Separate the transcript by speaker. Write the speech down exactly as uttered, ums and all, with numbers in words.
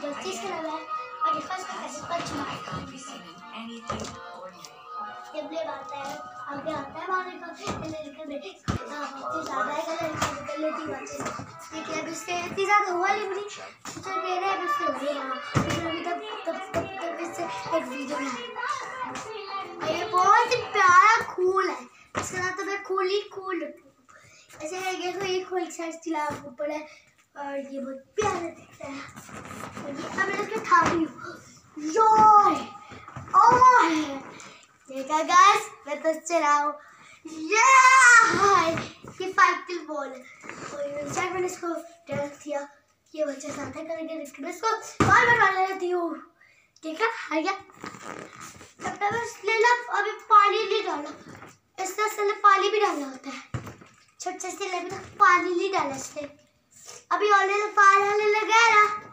Speaker 1: गलती से लगा है और देखो इसका कैसे पंच मारा। ये ब्लेड आता है आगे आता है मारने का, इन्हें लेकर बैठे बहुत ज़्यादा है कलर कर लेती बच्चे। देखिए अब इससे इतनी ज़्यादा हुआ नहीं मुझे सोचा कह रहे हैं अब इससे हो गया। फिर अभी तब तब तब तब इससे एक वीडियो बनाई। ये बहुत ही प्यारा फूल है, इसका नाम तो मैं खूल ही खूल ऐसे है। ये तो ये खूल साइज चिला ऊपर है और ये बहुत प्यारा दिखता है। और ये अब मैं इसको उठा रही हूँ। यो ओह देखा गाइस मैं तो चलाऊं ये ये फाइटिंग बॉल है। और शायद मैंने इसको डाल दिया, ये बच्चा साथ है करेंगे इसको इसको बार बार डाल देती हूँ। देखा आ गया तब तक बस ले लो। अभी पानी नहीं डाला, इससे पहले पानी भी डालना होता है। छोटे से ले भी तो पानी नहीं डाला इसने। अभी ऑलरेडी पानी लगा है ना।